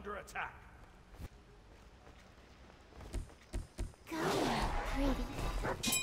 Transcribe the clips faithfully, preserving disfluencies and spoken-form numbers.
under attack. Go now, pretty.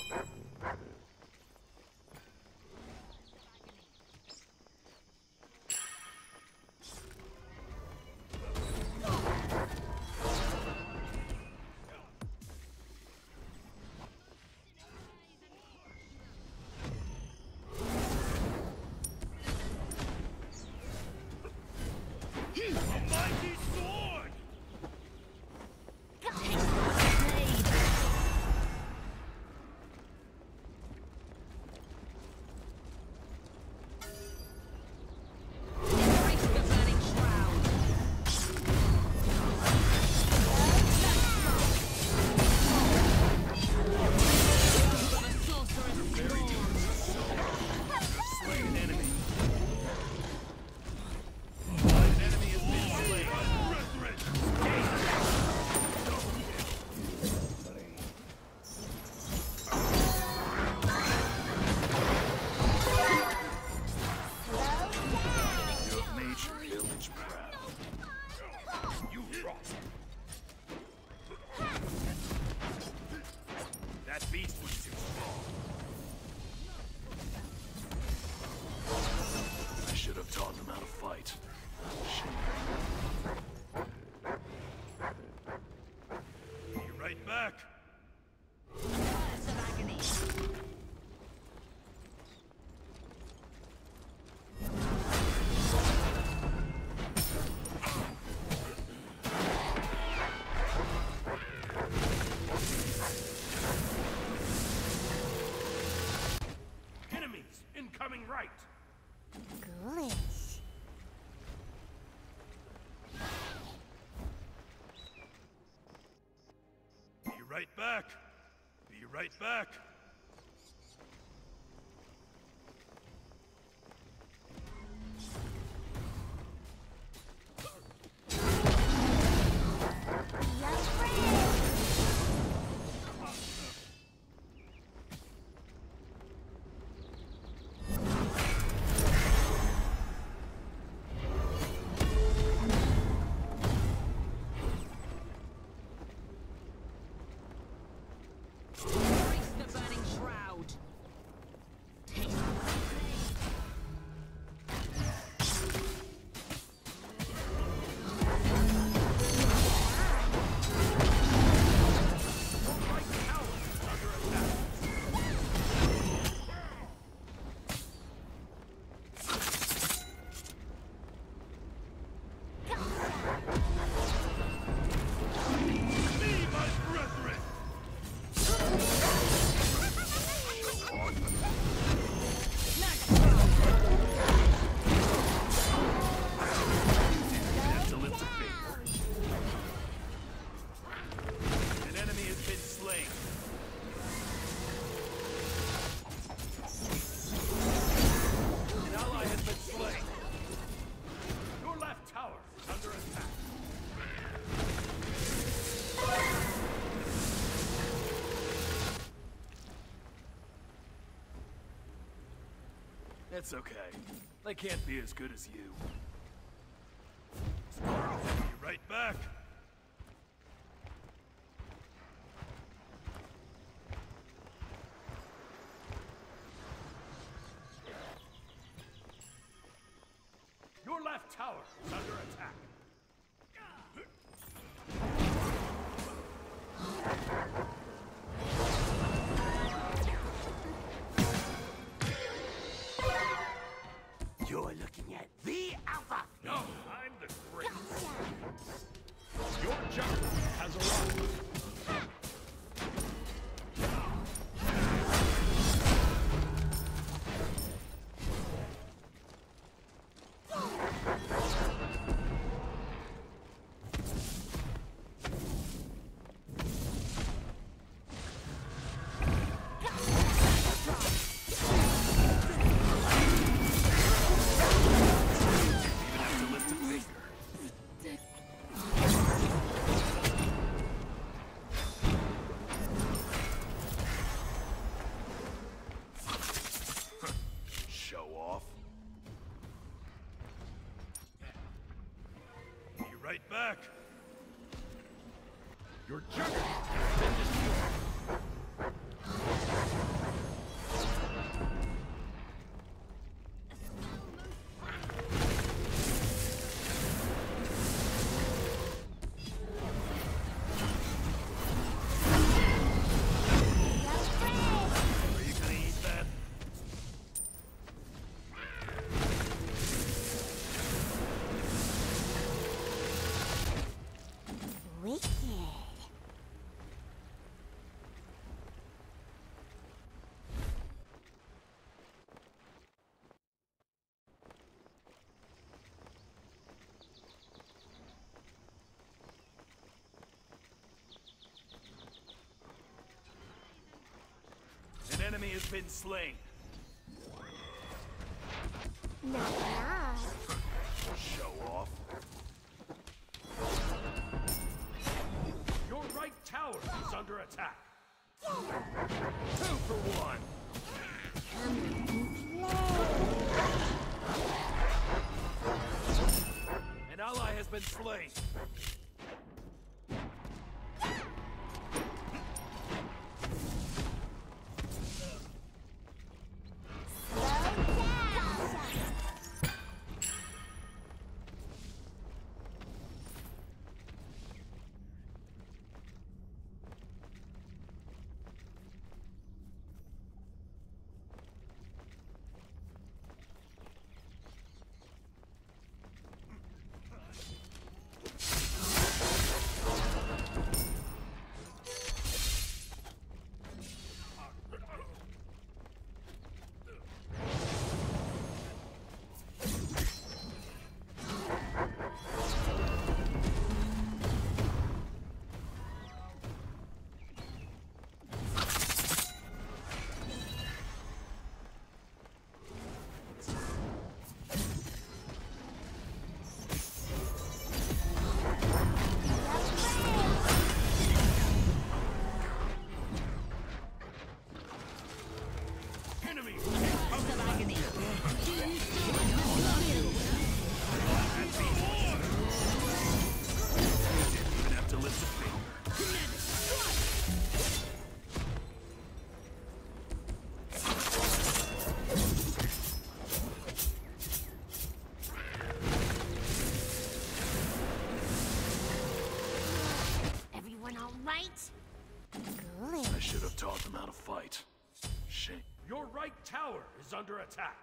That beast was too strong. I should have taught him how to fight. Be right back. Enemies incoming right. Ghoulish. Be right back. Be right back. Yes, friend. It's okay. They can't be as good as you. Be right back. Your left tower is under attack. You're looking at the Alpha! No, I'm the great. Your jungle has arrived. attack! Your juggernaut has been destroyed! Are you gonna eat that? Wicked. An enemy has been slain. Not enough. Show off. Your right tower is under attack! Two for one. An ally has been slain. Enemy! Didn't even have to lift a finger. Everyone all right? Good. I should have taught them how to fight. Shame. Your right tower is under attack!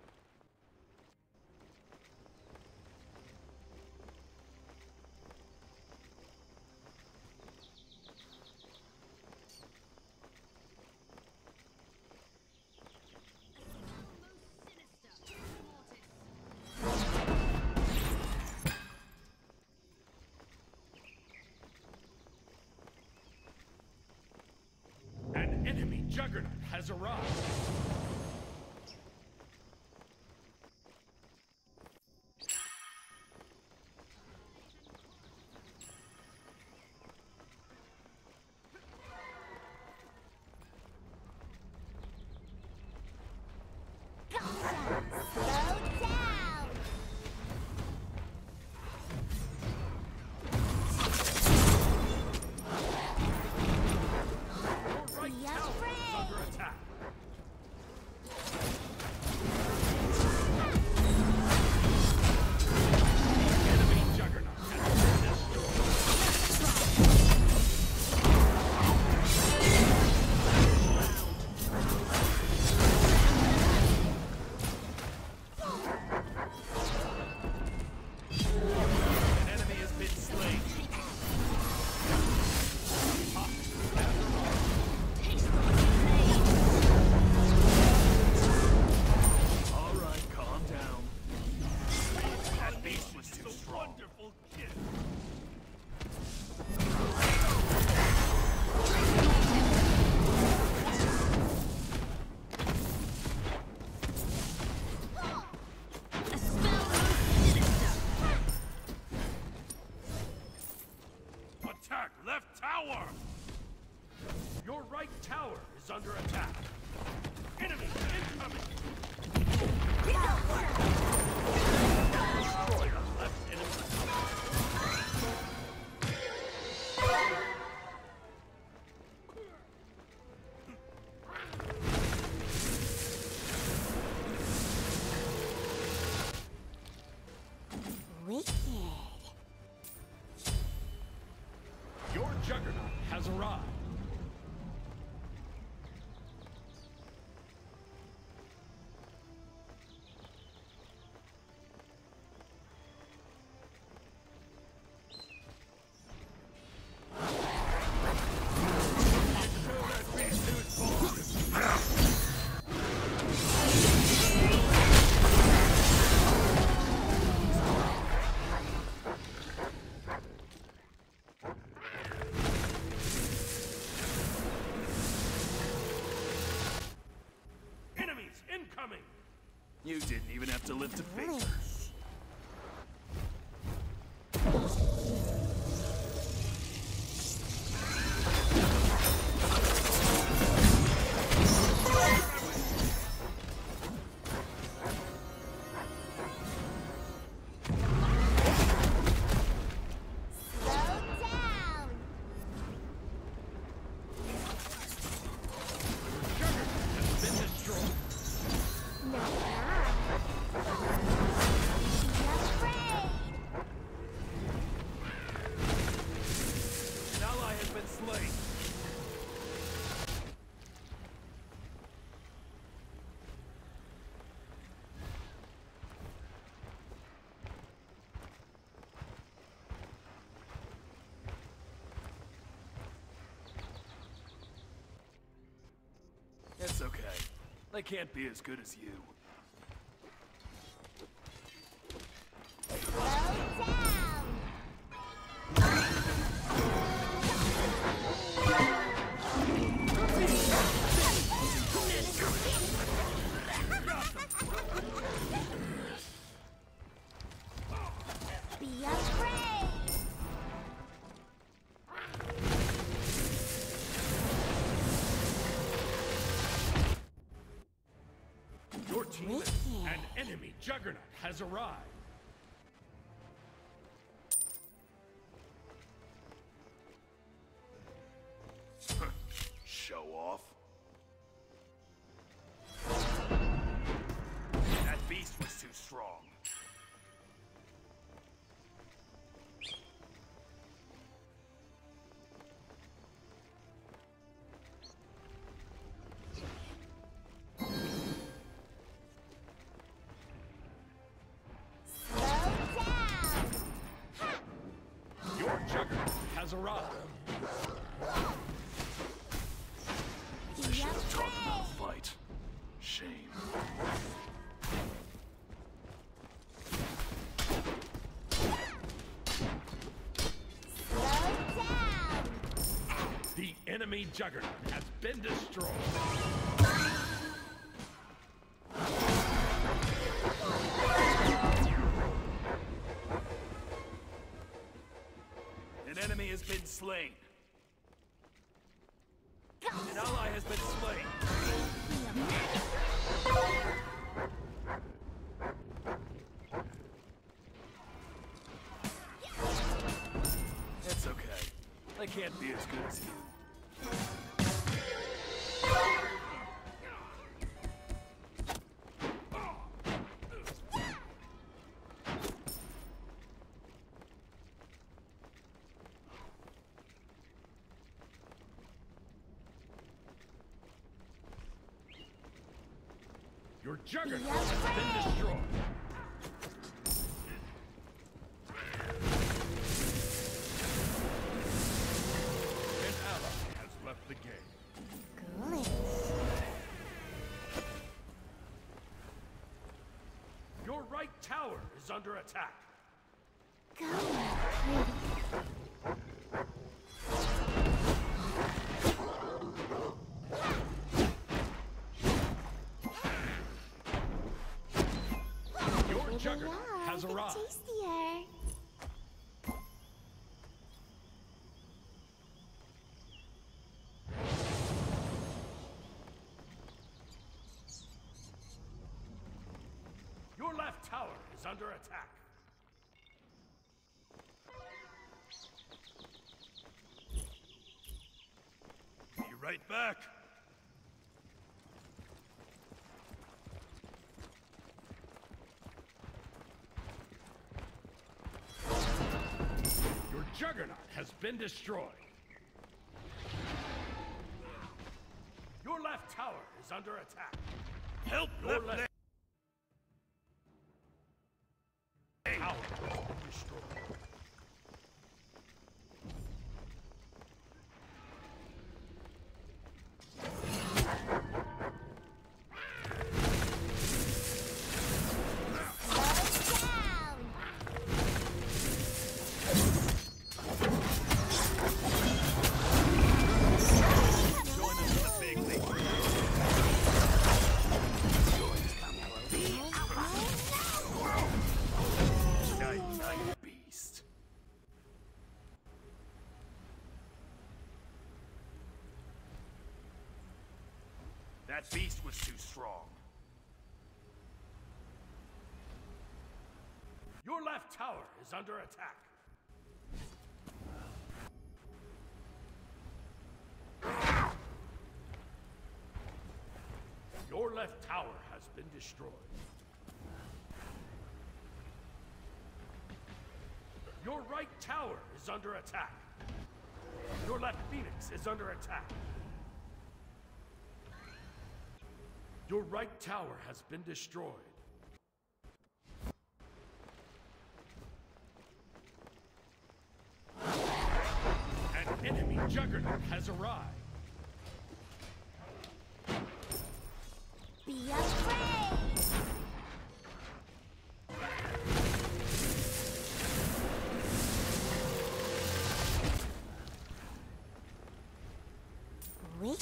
An enemy juggernaut has arrived! Slow down. Your right Yes, tower friend. is under attack! Enemy juggernaut has been destroyed! An enemy has been slain. All right, calm down. That beast was too strong. Wonderful gift! Attack left tower! Your right tower is under attack! Enemy incoming! Destroy the left enemy tower! Wicked. Your juggernaut has arrived. You didn't even have to lift a finger. Nice. It's okay. They can't be as good as you. Slow down. Be afraid. Your team, Wicked. an enemy juggernaut has arrived. Show off. That beast was too strong. Slow down. Your juggernaut has arrived. Be I should have taught them how afraid. to fight. Shame. Slow down. The enemy juggernaut has been destroyed. An enemy has been slain. An ally has been slain. It's okay. They can't be as good as you. Your juggernaut has been destroyed. An ally has left the game. Good. Your right tower is under attack. Go, pretty. Your Live juggernaut alive, has get arrived. tastier. Your left tower is under attack. Right back. Your Juggernaut has been destroyed. Your left tower is under attack. Help Your left left leg. tower has been destroyed. That beast was too strong. Your left tower is under attack. Your left tower has been destroyed. Your right tower is under attack. Your left Phoenix is under attack. Your right tower has been destroyed. An enemy Juggernaut has arrived. Be afraid! Wicked.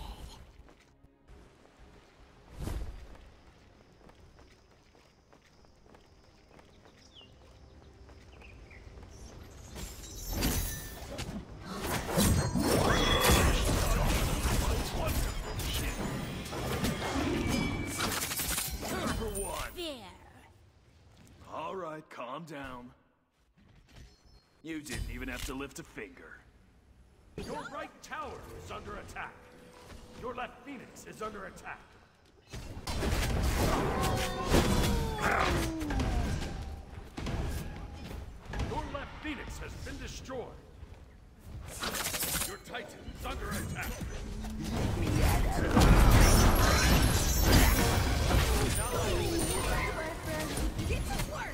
All right, calm down. You didn't even have to lift a finger. Your right tower is under attack. Your left Phoenix is under attack. Your left Phoenix has been destroyed. Your Titan is under attack. Get to work!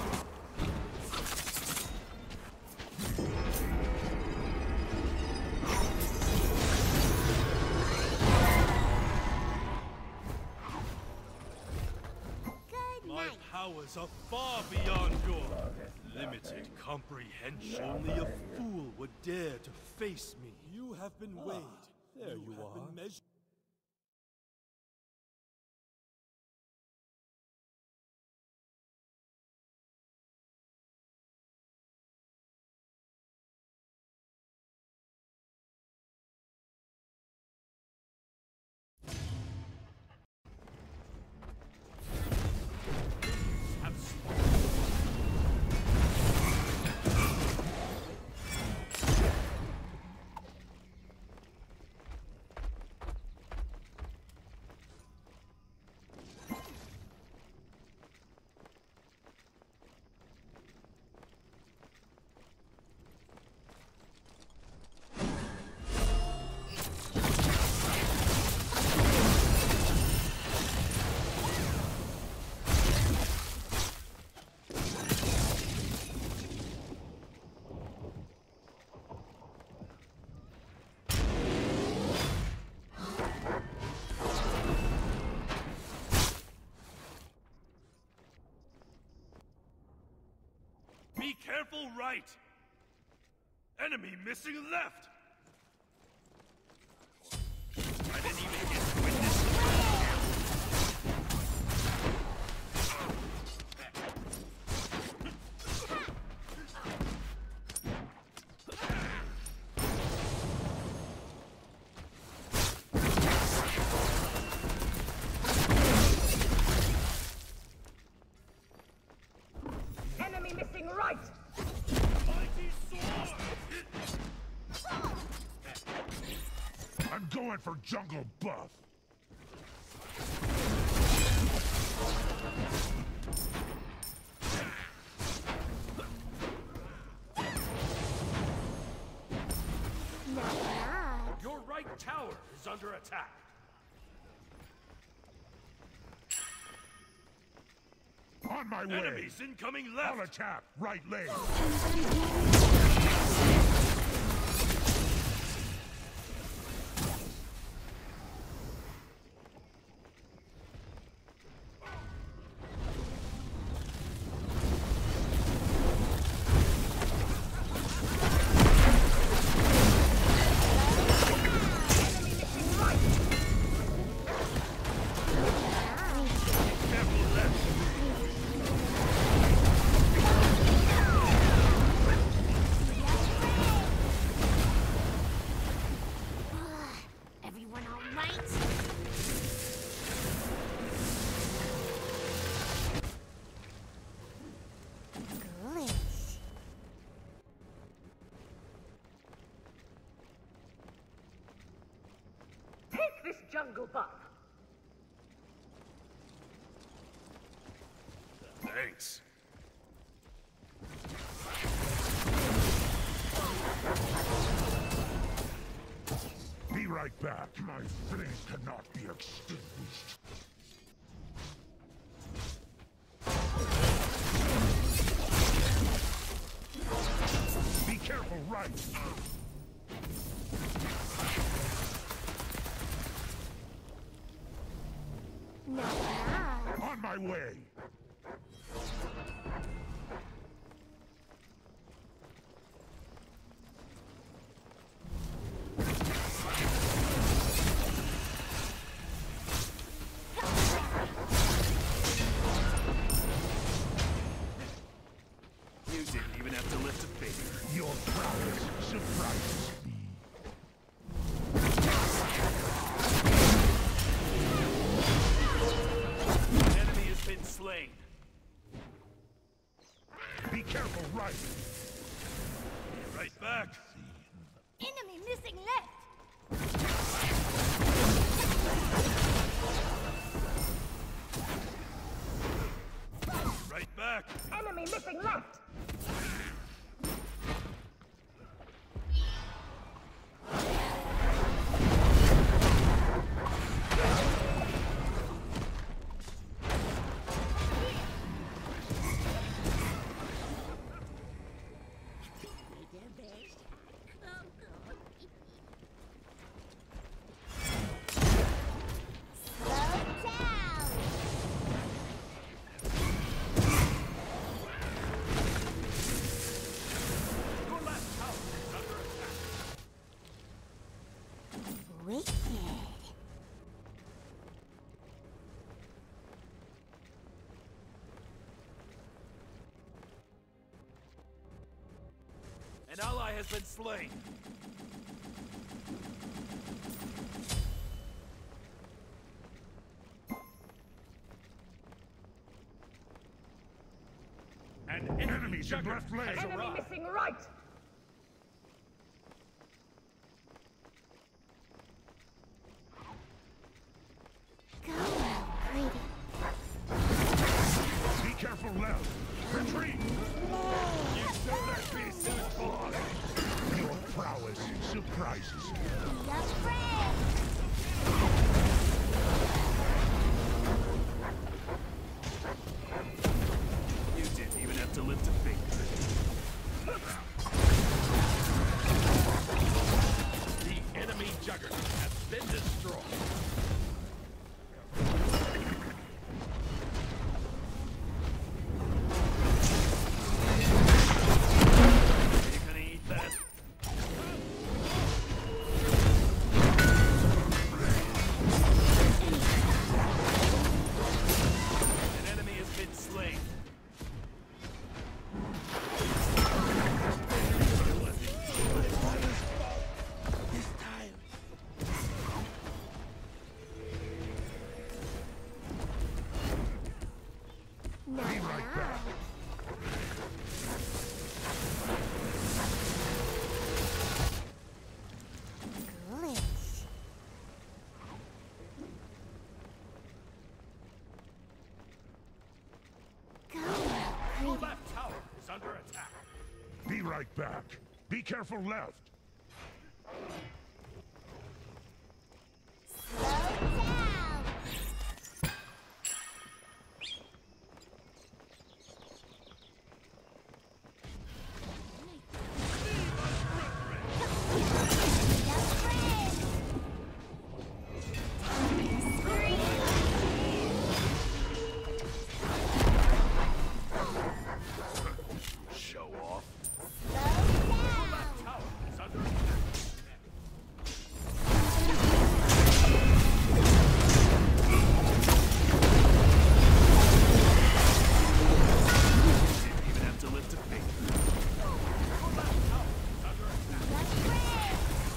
Good My night. powers are far beyond your limited comprehension. Only a fool would dare to face me. You have been weighed. There you, you are. Been measured. Have spawned. Be careful right! Enemy missing left! I didn't even get to witness Enemy missing right! Mighty sword! I'm going for jungle buff. Knock, knock. Your right tower is under attack. On my way. Enemies incoming I'll left! attack. Right lane. Everyone all right? Ghoulish. Take this jungle buff. Thanks. Be right back. My flames cannot be extinguished. Be careful, right. Knock, knock. On my way. You didn't even have to lift a finger. Your prowess surprises me. An enemy has been slain. Be careful, right. Be right back. Enemy missing left. Right back. Enemy missing left. Slow down. Your left tower is under attack. Wicked. An ally has been slain. An enemy Enemies in juggernaut left lane. has Enemy arrived. missing right. Go now, pretty. Be careful, left. Retreat. You should have been satisfied. Your prowess surprises me. Be afraid. You didn't even have to lift a finger. The enemy juggernaut has been destroyed. Are you gonna eat that? right back. Be careful left. Slow down. Show off. Tower is under attack. Didn't even have to lift a finger. Your left tower is under attack.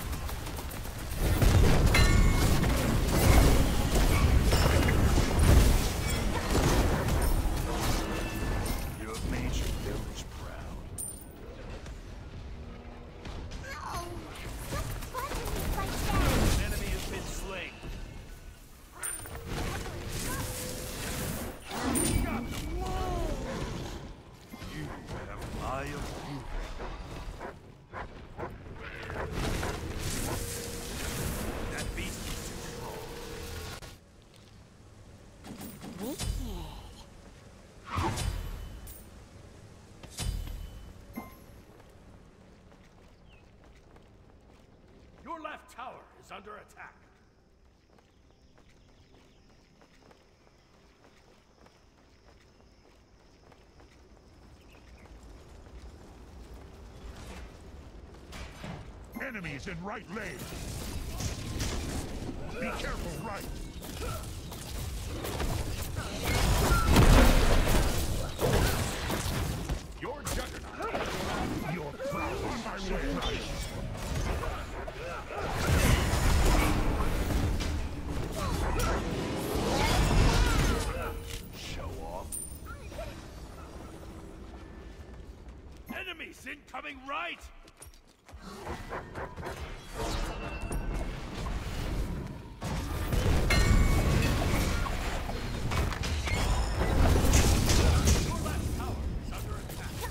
You have made your village proud. Ow! Stop bugging me like that. An enemy has been slain. You have eye of beauty. That beast is too strong. Wicked. Your left tower is under attack. Enemies in right lane. Be careful right. Your juggernaut. You're proud on my way. Show off. Enemies incoming right. Your left tower is under attack.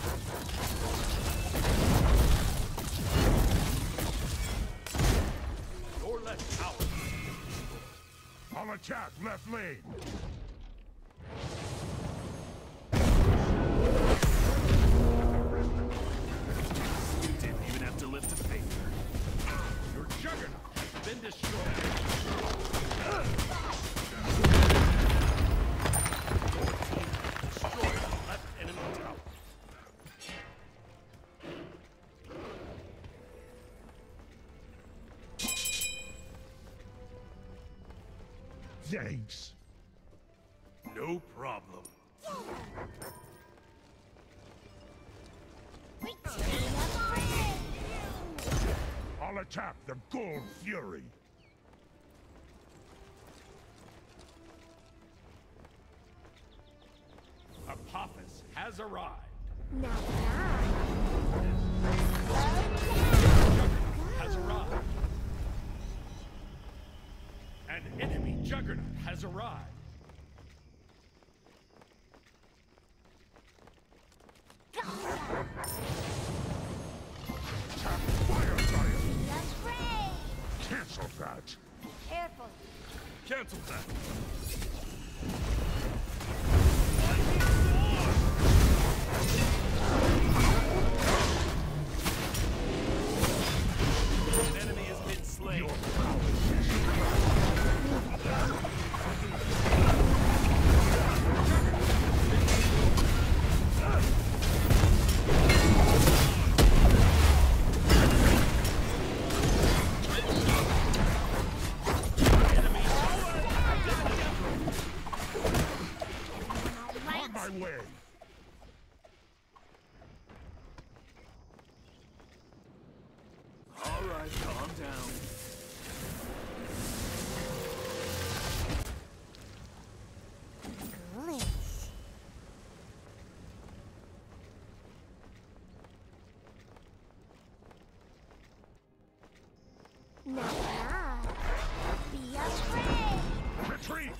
Your left tower. I'll attack left lane. You didn't even have to lift a finger. Your juggernaut has been destroyed. Your team has destroyed the left enemy tower. Thanks. No problem. I'll attack the Gold Fury. Apophis has arrived. Not bad. Has arrived. An enemy juggernaut has arrived. Attack Fire Giant. That's great. Cancel that. Careful. Cancel that. An enemy has been slain. On my way. All right, calm down. Ghoulish. Not bad. Be afraid. Retreat.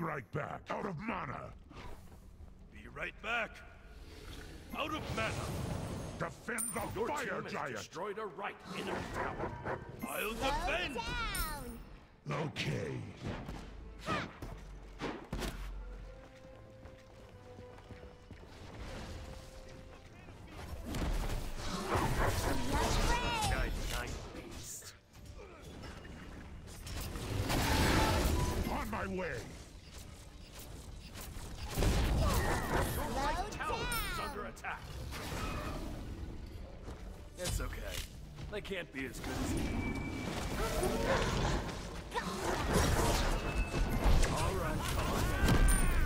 right back. Out of mana. Be right back. Out of mana. Defend the Your fire team has giant. destroyed a right enemy tower. I'll Slow defend. down. Okay. Giant beast. On my way. Slow Tower is down. under attack. It's okay. They can't be as good as you. All right, calm down.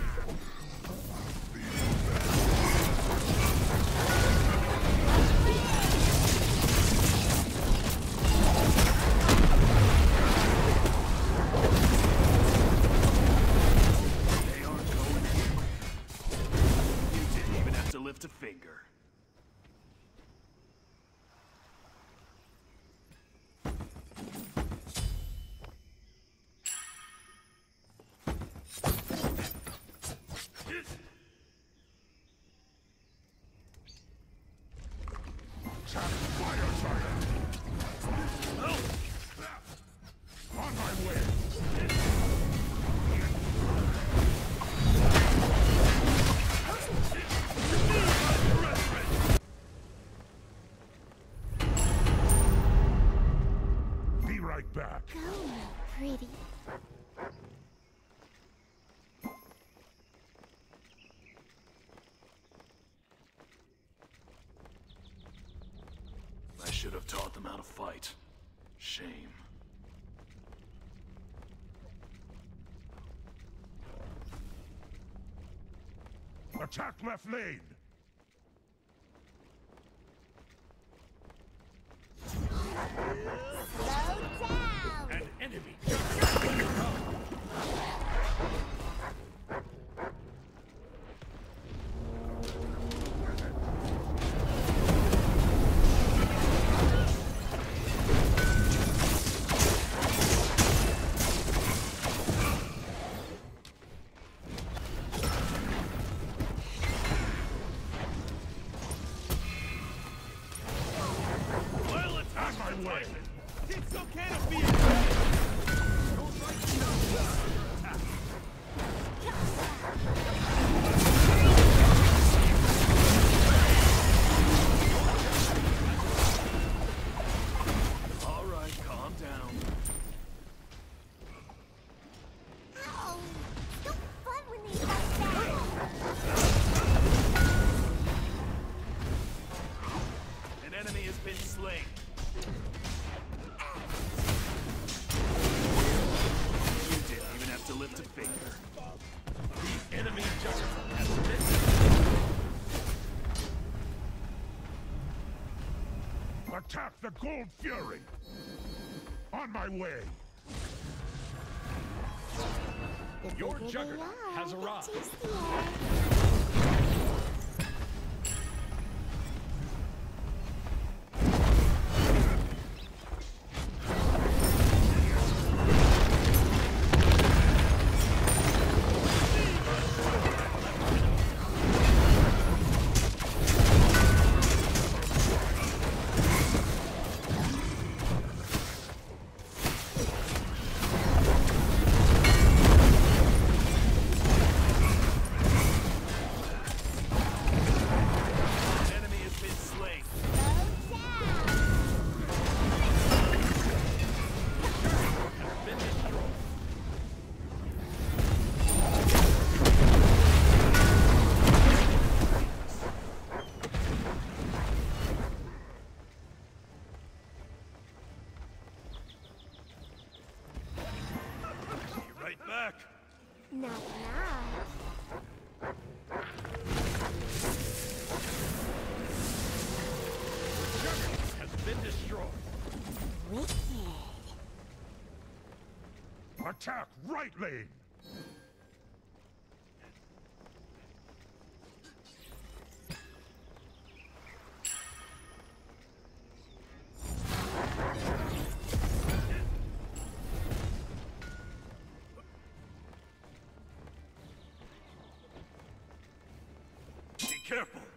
They aren't going anywhere. You didn't even have to lift a finger. Attack fire giant. On my way. Be right back. Go, pretty. I should have taught them how to fight. Shame. Attack left lane. Slow down. An enemy. While attack On my way. It's okay to be a All right, calm down. Ow. So fun when they fight back. An enemy has been slain. You didn't even have to lift a finger. The enemy juggernaut has been. Attack the Gold Fury. On my way. The Your bigger they juggernaut are, has the arrived. tastier. An enemy has been slain. Slow down. Be right back. Not now. Has been destroyed. Wicked. Attack right lane. Careful!